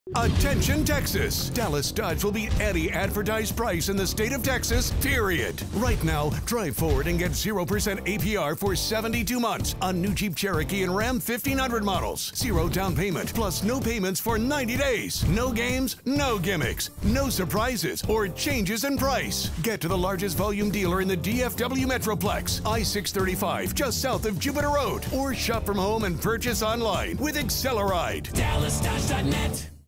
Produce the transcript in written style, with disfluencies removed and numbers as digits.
Attention Texas! Dallas Dodge will beat any advertised price in the state of Texas, period. Right now, drive forward and get 0% APR for 72 months on new Jeep Cherokee and Ram 1500 models. 0 down payment, plus no payments for 90 days. No games, no gimmicks, no surprises or changes in price. Get to the largest volume dealer in the DFW Metroplex, I-635, just south of Jupiter Road. Or shop from home and purchase online with AcceleRide. DallasDodge.net